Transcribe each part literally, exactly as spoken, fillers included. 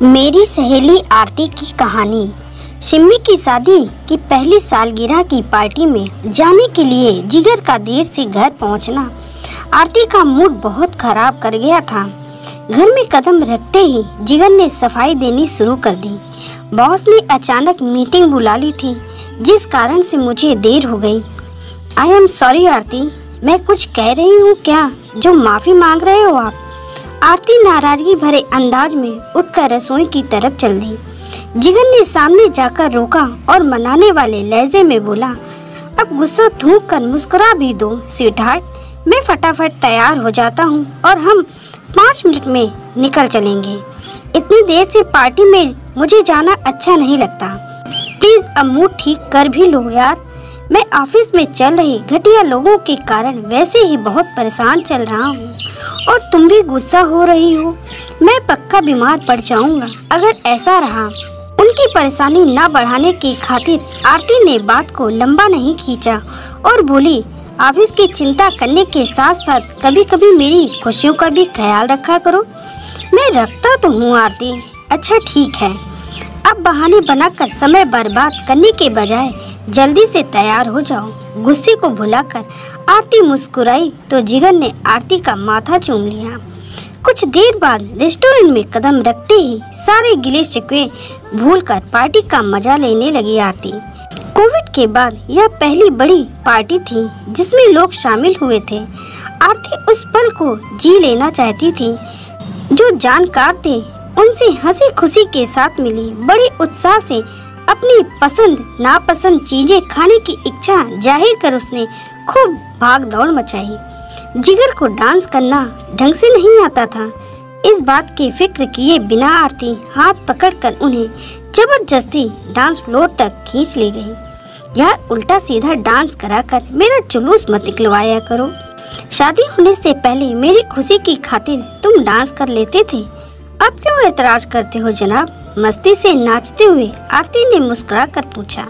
मेरी सहेली आरती की कहानी। शिम्मी की शादी की पहली सालगिरह की पार्टी में जाने के लिए जिगर का देर से घर पहुंचना आरती का मूड बहुत खराब कर गया था। घर में कदम रखते ही जिगर ने सफाई देनी शुरू कर दी। बॉस ने अचानक मीटिंग बुला ली थी, जिस कारण से मुझे देर हो गई। आई एम सॉरी आरती, मैं कुछ कह रही हूँ क्या जो माफ़ी मांग रहे हो आप? आरती नाराजगी भरे अंदाज में उठकर रसोई की तरफ चल दी। जिगर ने सामने जाकर रोका और मनाने वाले लहजे में बोला, अब गुस्सा थूक कर मुस्कुरा भी दो स्वीटहार्ट, मैं फटाफट तैयार हो जाता हूँ और हम पाँच मिनट में निकल चलेंगे। इतनी देर से पार्टी में मुझे जाना अच्छा नहीं लगता। प्लीज अब मूड ठीक कर भी लो यार। मैं ऑफिस में चल रही घटिया लोगों के कारण वैसे ही बहुत परेशान चल रहा हूँ और तुम भी गुस्सा हो रही हो। मैं पक्का बीमार पड़ जाऊंगा अगर ऐसा रहा। उनकी परेशानी न बढ़ाने की खातिर आरती ने बात को लंबा नहीं खींचा और बोली, ऑफिस की चिंता करने के साथ साथ कभी कभी मेरी खुशियों का भी ख्याल रखा करो। मैं रखता तो हूँ आरती। अच्छा ठीक है, अब बहाने बनाकर समय बर्बाद करने के बजाय जल्दी से तैयार हो जाओ। गुस्से को भुलाकर आरती मुस्कुराई तो जिगर ने आरती का माथा चूम लिया। कुछ देर बाद रेस्टोरेंट में कदम रखते ही सारे गिले शिकवे भूलकर पार्टी का मजा लेने लगी आरती। कोविड के बाद यह पहली बड़ी पार्टी थी जिसमें लोग शामिल हुए थे। आरती उस पल को जी लेना चाहती थी। जो जानकार थे उनसे हंसी खुशी के साथ मिली। बड़ी उत्साह से अपनी पसंद नापसंद चीजें खाने की इच्छा जाहिर कर उसने खूब भाग दौड़ मचाई। जिगर को डांस करना ढंग से नहीं आता था। इस बात की फिक्र किए बिना आरती हाथ पकड़कर उन्हें जबरदस्ती डांस फ्लोर तक खींच ले गई। यार उल्टा सीधा डांस कराकर मेरा जुलूस मत निकलवाया करो। शादी होने से पहले मेरी खुशी की खातिर तुम डांस कर लेते थे, अब क्यों एतराज करते हो जनाब? मस्ती से नाचते हुए आरती ने मुस्कुरा कर पूछा।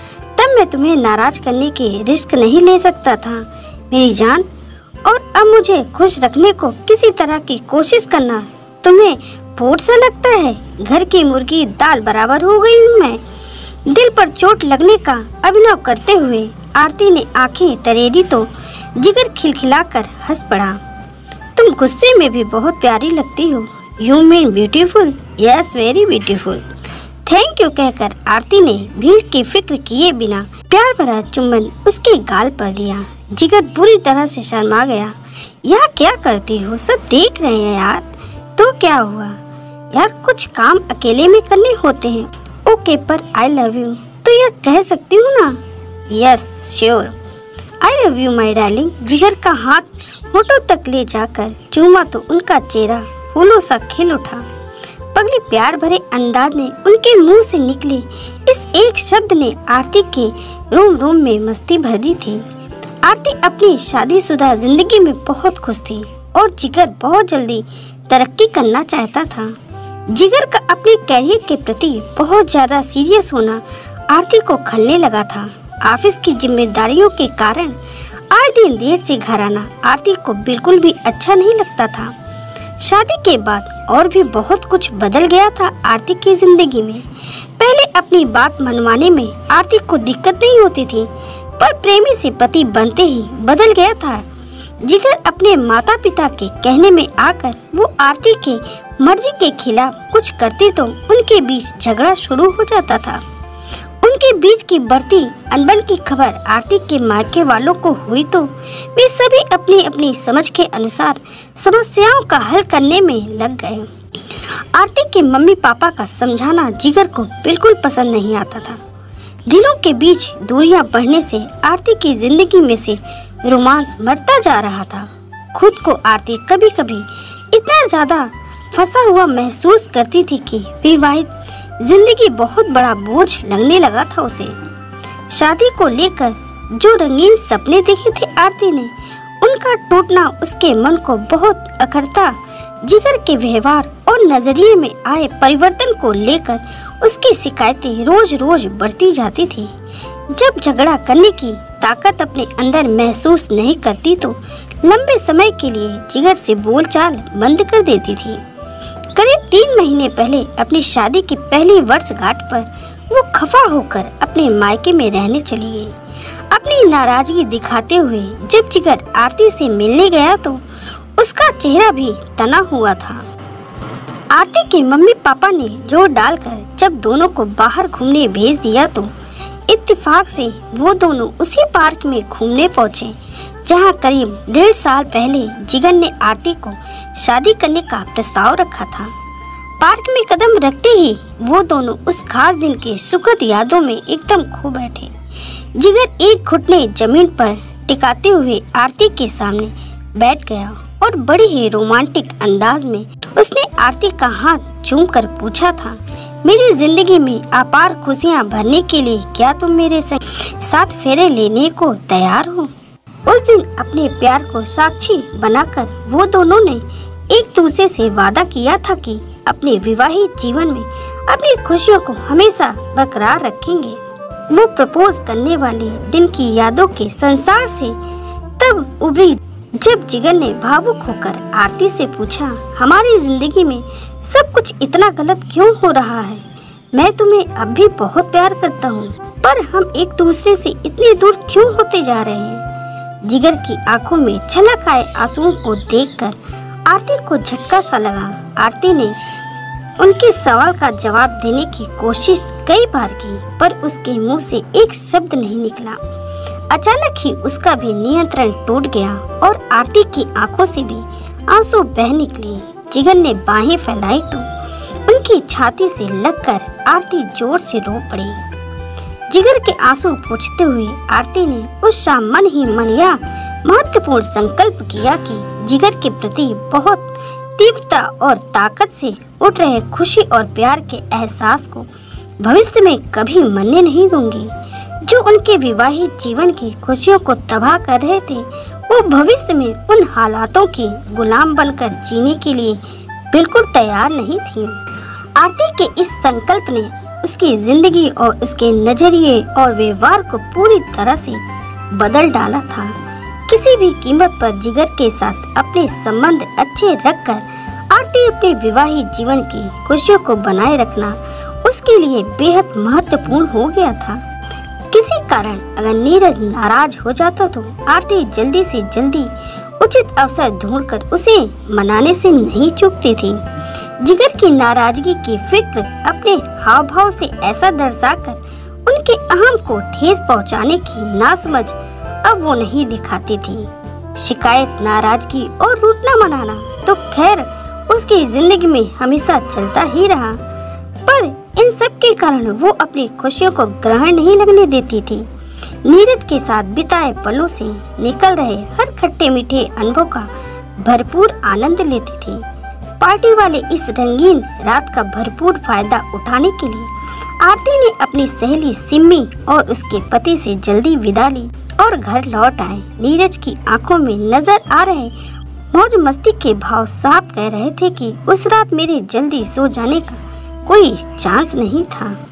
तब मैं तुम्हें नाराज करने के रिस्क नहीं ले सकता था मेरी जान, और अब मुझे खुश रखने को किसी तरह की कोशिश करना तुम्हें बोझ सा लगता है? घर की मुर्गी दाल बराबर हो गई हूँ मैं। दिल पर चोट लगने का अभिनव करते हुए आरती ने आंखें तरेरी तो जिगर खिलखिलाकर हंस पड़ा। तुम गुस्से में भी बहुत प्यारी लगती हो। You mean beautiful? Yes very beautiful. Thank you कहकर आरती ने भीड़ की फिक्र किए बिना प्यार भरा चुम्बन उसके गाल पर दिया। जिगर बुरी तरह से शर्मा गया। यह क्या करती हो, सब देख रहे हैं यार। तो क्या हुआ यार, कुछ काम अकेले में करने होते हैं। ओके पर आई लव यू तो यह कह सकती हूँ ना? Yes sure, I love you my darling. जिगर का हाथ होठों तक ले जाकर चूमा तो उनका चेहरा फूलों सा खिल उठा। पगली प्यार भरे अंदाज ने उनके मुंह से निकले इस एक शब्द ने आरती के रोम रोम में मस्ती भर दी थी। आरती अपनी शादीशुदा जिंदगी में बहुत खुश थी और जिगर बहुत जल्दी तरक्की करना चाहता था। जिगर का अपने कैरियर के प्रति बहुत ज्यादा सीरियस होना आरती को खलने लगा था। ऑफिस की जिम्मेदारियों के कारण आए दिन देर से घर आना आरती को बिल्कुल भी अच्छा नहीं लगता था। शादी के बाद और भी बहुत कुछ बदल गया था आरती की जिंदगी में। पहले अपनी बात मनवाने में आरती को दिक्कत नहीं होती थी, पर प्रेमी से पति बनते ही बदल गया था। जिगर अपने माता पिता के कहने में आकर वो आरती के मर्जी के खिलाफ कुछ करती तो उनके बीच झगड़ा शुरू हो जाता था। उनके बीच की बढ़ती अनबन की खबर आरती के मायके वालों को हुई तो वे सभी अपनी अपनी समझ के अनुसार समस्याओं का हल करने में लग गए। आरती के मम्मी पापा का समझाना जिगर को बिल्कुल पसंद नहीं आता था। दिलों के बीच दूरियां बढ़ने से आरती की जिंदगी में से रोमांस मरता जा रहा था। खुद को आरती कभी कभी इतना ज्यादा फंसा हुआ महसूस करती थी कि विवाहित जिंदगी बहुत बड़ा बोझ लगने लगा था उसे। शादी को लेकर जो रंगीन सपने देखे थे आरती ने, उनका टूटना उसके मन को बहुत अखरता। जिगर के व्यवहार और नजरिए में आए परिवर्तन को लेकर उसकी शिकायतें रोज रोज बढ़ती जाती थी। जब झगड़ा करने की ताकत अपने अंदर महसूस नहीं करती तो लंबे समय के लिए जिगर से बोलचाल बंद कर देती थी। करीब तीन महीने पहले अपनी शादी की पहली वर्षगांठ पर वो खफा होकर अपने मायके में रहने चली गई। अपनी नाराजगी दिखाते हुए जब जिगर आरती से मिलने गया तो उसका चेहरा भी तना हुआ था। आरती के मम्मी पापा ने जोर डालकर जब दोनों को बाहर घूमने भेज दिया तो इत्तेफाक से वो दोनों उसी पार्क में घूमने पहुंचे जहां करीब डेढ़ साल पहले जिगर ने आरती को शादी करने का प्रस्ताव रखा था। पार्क में कदम रखते ही वो दोनों उस खास दिन की सुखद यादों में एकदम खो बैठे। जिगर एक घुटने जमीन पर टिकाते हुए आरती के सामने बैठ गया और बड़ी ही रोमांटिक अंदाज में उसने आरती का हाथ चूम कर पूछा था, मेरी जिंदगी में अपार खुशियां भरने के लिए क्या तुम मेरे साथ फेरे लेने को तैयार हो? उस दिन अपने प्यार को साक्षी बनाकर वो दोनों ने एक दूसरे से वादा किया था कि अपने विवाहित जीवन में अपनी खुशियों को हमेशा बरकरार रखेंगे। वो प्रपोज करने वाले दिन की यादों के संसार से तब उभरी जब जिगर ने भावुक होकर आरती से पूछा, हमारी जिंदगी में सब कुछ इतना गलत क्यों हो रहा है? मैं तुम्हें अब भी बहुत प्यार करता हूँ, पर हम एक दूसरे से इतनी दूर क्यों होते जा रहे हैं? जिगर की आंखों में छलक आए आंसुओं को देखकर आरती को झटका सा लगा। आरती ने उनके सवाल का जवाब देने की कोशिश कई बार की, पर उसके मुंह से एक शब्द नहीं निकला। अचानक ही उसका भी नियंत्रण टूट गया और आरती की आंखों से भी आंसू बह निकले। जिगर ने बाहें फैलाई तो उनकी छाती से लगकर आरती जोर से रो पड़ी। जिगर के आंसू पोंछते हुए आरती ने उस शाम मन ही मन यह महत्वपूर्ण संकल्प किया कि जिगर के प्रति बहुत तीव्रता और ताकत से उठ रहे खुशी और प्यार के एहसास को भविष्य में कभी मरने नहीं दूंगी। जो उनके विवाहित जीवन की खुशियों को तबाह कर रहे थे, वो भविष्य में उन हालातों की गुलाम बनकर जीने के लिए बिल्कुल तैयार नहीं थी। आरती के इस संकल्प ने उसकी जिंदगी और उसके नजरिए और व्यवहार को पूरी तरह से बदल डाला था। किसी भी कीमत पर जिगर के साथ अपने संबंध अच्छे रखकर आरती अपने विवाहित जीवन की खुशियों को बनाए रखना उसके लिए बेहद महत्वपूर्ण हो गया था। किसी कारण अगर नीरज नाराज हो जाता तो आरती जल्दी से जल्दी उचित अवसर ढूंढकर उसे मनाने से नहीं चूकती थी। जिगर की नाराजगी की फिक्र अपने हाव भाव से ऐसा दर्शाकर उनके अहम को ठेस पहुंचाने की नासमझ अब वो नहीं दिखाती थी। शिकायत, नाराजगी और रूठना मनाना तो खैर उसकी जिंदगी में हमेशा चलता ही रहा, पर इन सब के कारण वो अपनी खुशियों को ग्रहण नहीं लगने देती थी। नीरज के साथ बिताए पलों से निकल रहे हर खट्टे मीठे अनुभव का भरपूर आनंद लेती थी। पार्टी वाले इस रंगीन रात का भरपूर फायदा उठाने के लिए आरती ने अपनी सहेली सिम्मी और उसके पति से जल्दी विदा ली और घर लौट आए। नीरज की आंखों में नजर आ रहे मौज मस्ती के भाव साफ कह रहे थे कि उस रात मेरे जल्दी सो जाने का कोई चांस नहीं था।